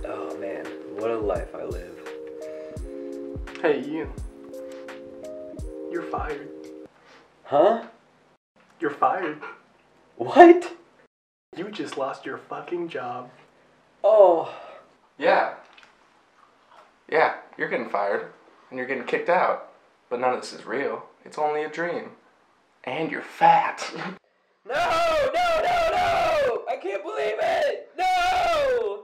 Oh man, what a life I live. Hey, you. You're fired. Huh? You're fired. What? You just lost your fucking job. Oh. Yeah, you're getting fired, and you're getting kicked out. But none of this is real. It's only a dream. And you're fat. No! I can't believe it! No!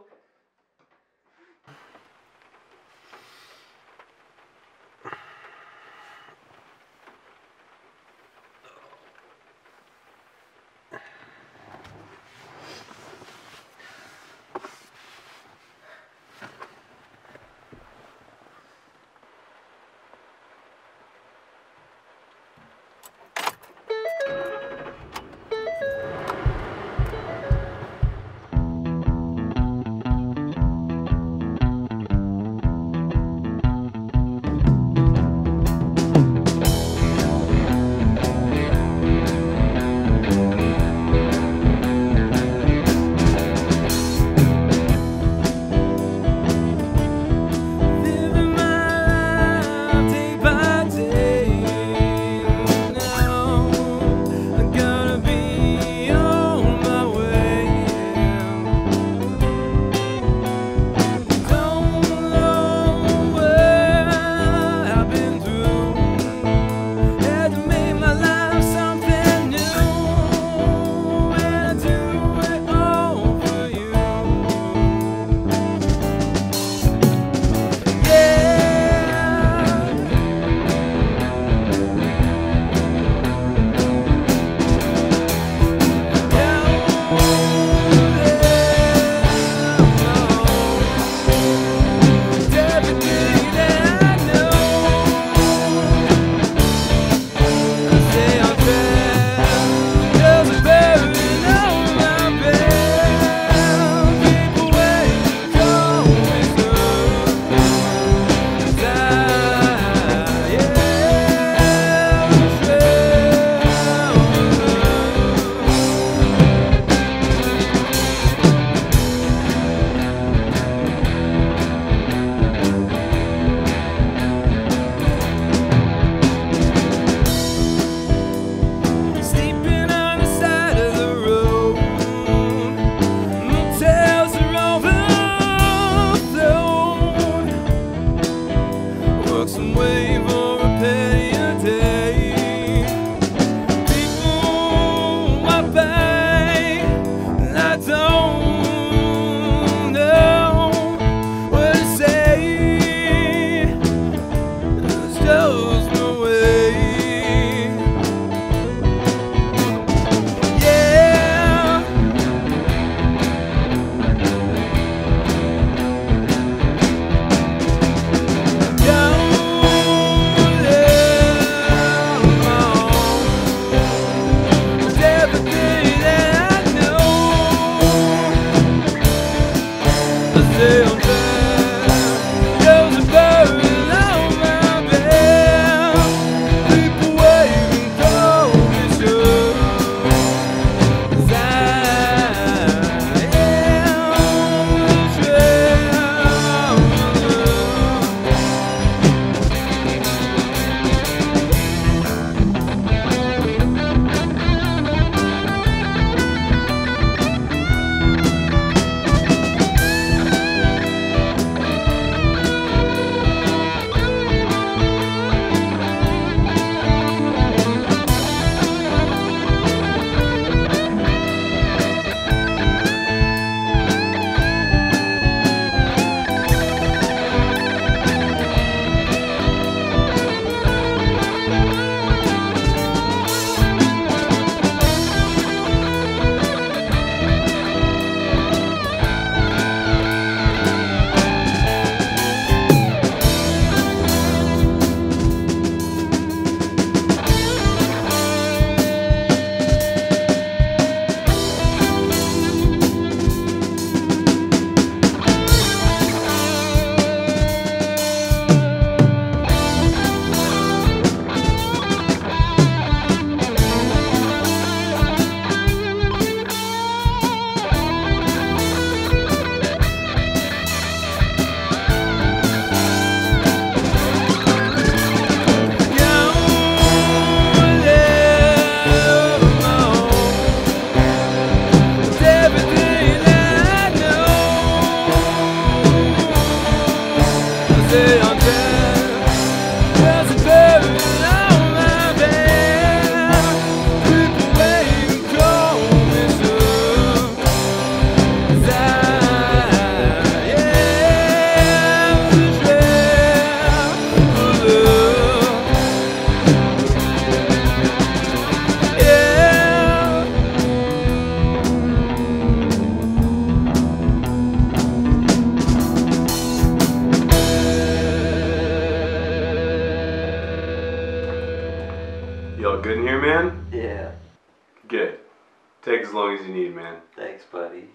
all good in here, man? Yeah. Good. Take as long as you need, man. Thanks, buddy.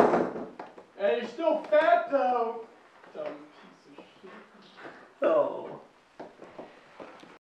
Hey, you're still fat though. Dumb piece of shit. Oh.